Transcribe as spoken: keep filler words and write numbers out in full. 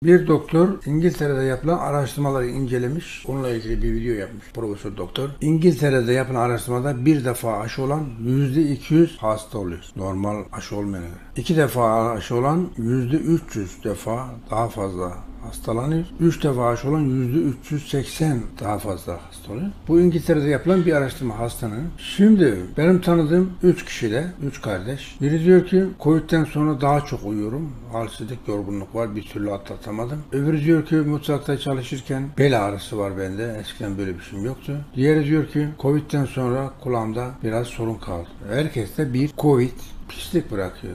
Bir doktor İngiltere'de yapılan araştırmaları incelemiş. Onunla ilgili bir video yapmış profesör doktor. İngiltere'de yapılan araştırmada bir defa aşı olan yüzde iki yüz hasta oluyor. Normal aşı olmayan. İki defa aşı olan yüzde üç yüz defa daha fazla hastalanıyor. Üç defa aşı olan yüzde üç yüz seksen daha fazla hasta oluyor. Bu İngiltere'de yapılan bir araştırma hastanın. Şimdi benim tanıdığım üç kişide, üç kardeş. Biri diyor ki Covid'den sonra daha çok uyuyorum. Halsizlik, yorgunluk var. Bir türlü atlatamadım. Öbürü diyor ki mutfakta çalışırken bel ağrısı var bende. Eskiden böyle bir şeyim yoktu. Diğeri diyor ki Covid'den sonra kulağımda biraz sorun kaldı. Herkeste bir Covid pislik bırakıyor.